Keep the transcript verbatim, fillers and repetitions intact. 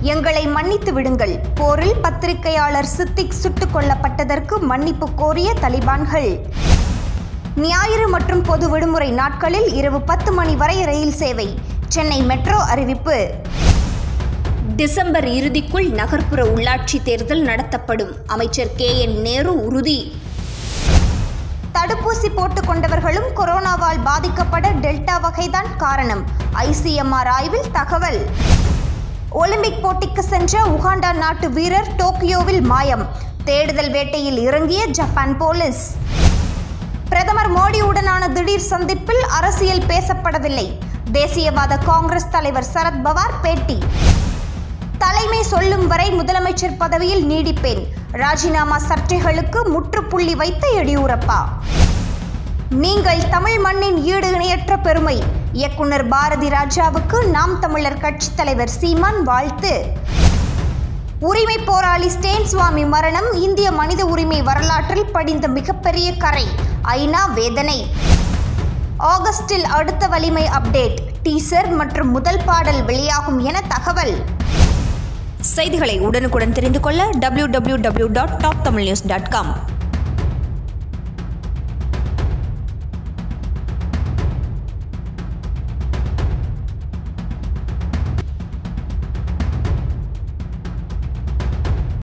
எங்களை மன்னித்து விடுங்கள். போரில் பத்திரிகையாளர் சித்திக் சுட்டுக் கொல்லப்பட்டதற்கு மன்னிப்பு கோரிய தலிபான்கள். ஞாயிறு மற்றும் பொது விடுமுறை நாட்களில் இரவு பத்து மணி வரை ரயில் சேவை. சென்னை மெட்ரோ அறிவிப்பு. டிசம்பர் இறுதிக்குள் நகர்ப்புற உள்ளாட்சி தேர்தல் நடத்தப்படும். அமைச்சர் கே என் நேரு உறுதி. தடுப்பூசி போட்டுக் கொண்டவர்களும் கொரோனாவால் பாதிக்கப்பட டெல்டா வகைதான் காரணம். ஐ சி எம் ஆர் ஆய்வில் தகவல். ஒலிம்பிக் போட்டிக்கு சென்ற உகாண்டா நாட்டு வீரர் டோக்கியோவில் மாயம். தேடுதல் வேட்டையில் இறங்கிய ஜப்பான் போலீஸ். பிரதமர் மோடியுடனான திடீர் சந்திப்பில் அரசியல் பேசப்படவில்லை. தேசியவாத காங்கிரஸ் தலைவர் சரத்பவார் பேட்டி. தலைமை சொல்லும் வரை முதலமைச்சர் பதவியில் நீடிப்பேன். ராஜினாமா சர்ச்சைகளுக்கு முற்றுப்புள்ளி வைத்த எடியூரப்பா. நீங்கள் தமிழ் மண்ணின் ஈடு இணையற்ற பெருமை. இயக்குனர் பாரதி ராஜாவுக்கு நாம் தமிழர் கட்சித் தலைவர் சீமான் வாழ்த்து. உரிமை போராளி ஸ்டேன் சுவாமி மரணம் இந்திய மனித உரிமை வரலாற்றில் படிந்த மிகப்பெரிய கரை. ஐநா வேதனை. ஆகஸ்டில் அடுத்த வலிமை அப்டேட். டீசர் மற்றும் முதல் பாடல் வெளியாகும் என தகவல். செய்திகளை உடனுக்குடன் தெரிந்து கொள்ள W W W dot top Tamil news dot com